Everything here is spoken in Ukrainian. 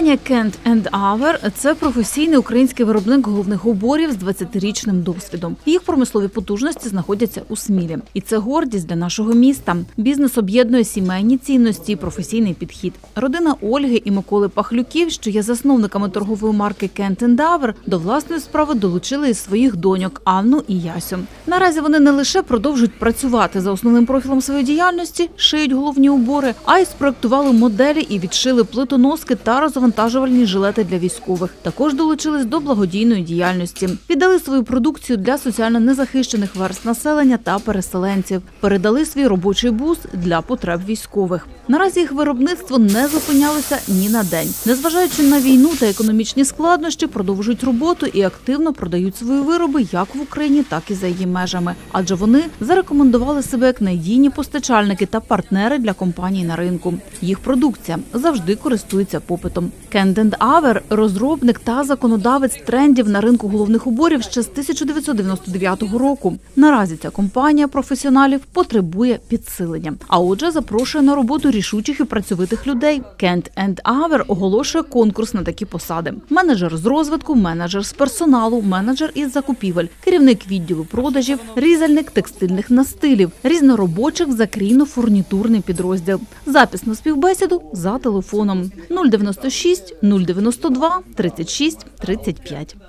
Компанія Kent & Aver – це професійний український виробник головних уборів з 20-річним досвідом. Їх промислові потужності знаходяться у Смілі. І це гордість для нашого міста. Бізнес об'єднує сімейні цінності і професійний підхід. Родина Ольги і Миколи Пахлюків, що є засновниками торгової марки Kent & Aver, до власної справи долучили із своїх доньок Анну і Ясю. Наразі вони не лише продовжують працювати за основним профілем своєї діяльності, шиють головні убори, а й спроектували моделі і відшили плитоноски та розвантажувальні жилети для військових. Також долучились до благодійної діяльності. Віддали свою продукцію для соціально незахищених верств населення та переселенців. Передали свій робочий бус для потреб військових. Наразі їх виробництво не зупинялося ні на день. Незважаючи на війну та економічні складнощі, продовжують роботу і активно продають свої вироби як в Україні, так і за її межами. Адже вони зарекомендували себе як надійні постачальники та партнери для компаній на ринку. Їх продукція завжди користується попитом. Kent & Aver – розробник та законодавець трендів на ринку головних уборів ще з 1999 року. Наразі ця компанія професіоналів потребує підсилення. А отже, запрошує на роботу рішучих і працьовитих людей. Kent & Aver оголошує конкурс на такі посади. Менеджер з розвитку, менеджер з персоналу, менеджер із закупівель, керівник відділу продажів, різальник текстильних настилів, різноробочих закрійно-фурнітурний підрозділ. Запис на співбесіду за телефоном 096 092 36 35.